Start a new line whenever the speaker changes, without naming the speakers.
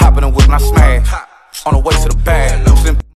hop in the whip and I smash. On the way to the bag.